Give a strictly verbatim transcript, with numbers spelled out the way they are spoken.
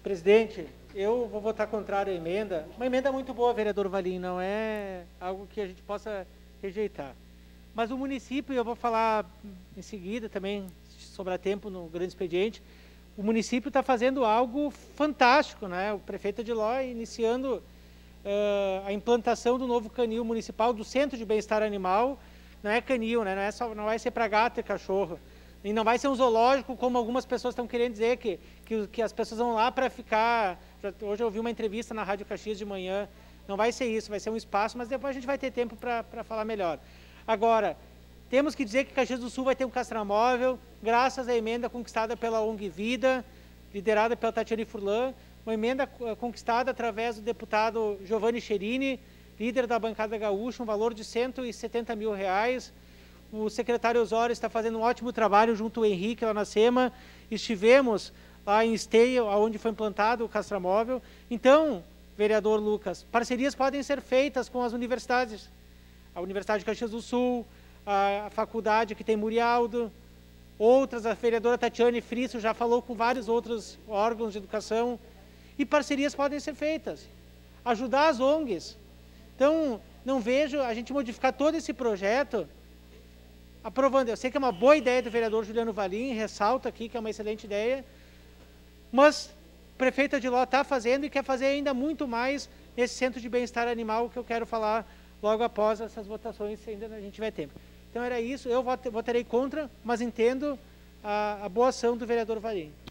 Presidente, eu vou votar contrário à emenda. Uma emenda muito boa, vereador Valim, não é algo que a gente possa rejeitar. Mas o município, eu vou falar em seguida também, se sobrar tempo no grande expediente, o município está fazendo algo fantástico, né? O prefeito Ediló iniciando uh, a implantação do novo canil municipal, do Centro de Bem-Estar Animal. Não é canil, né? Não, é só, não vai ser para gato e cachorro. E não vai ser um zoológico, como algumas pessoas estão querendo dizer, que, que, que as pessoas vão lá para ficar... Já, hoje eu ouvi uma entrevista na Rádio Caxias de manhã. Não vai ser isso, vai ser um espaço, mas depois a gente vai ter tempo para falar melhor. Agora, temos que dizer que Caxias do Sul vai ter um castramóvel, graças à emenda conquistada pela O N G Vida, liderada pela Tatiane Furlan, uma emenda conquistada através do deputado Giovanni Cherini, líder da bancada gaúcha, um valor de cento e setenta mil reais. O secretário Osório está fazendo um ótimo trabalho junto ao Henrique lá na SEMA. Estivemos lá em Esteio, onde foi implantado o castramóvel. Então, vereador Lucas, parcerias podem ser feitas com as universidades. A Universidade de Caxias do Sul, a, a faculdade que tem Murialdo, outras, a vereadora Tatiane Frisso já falou com vários outros órgãos de educação. E parcerias podem ser feitas. Ajudar as O N Gs. Então, não vejo a gente modificar todo esse projeto aprovando. Eu sei que é uma boa ideia do vereador Juliano Valim, ressalto aqui que é uma excelente ideia, mas o prefeito Ediló está fazendo e quer fazer ainda muito mais nesse centro de bem-estar animal, que eu quero falar logo após essas votações, se ainda a gente tiver tempo. Então era isso, eu votarei contra, mas entendo a, a boa ação do vereador Valim.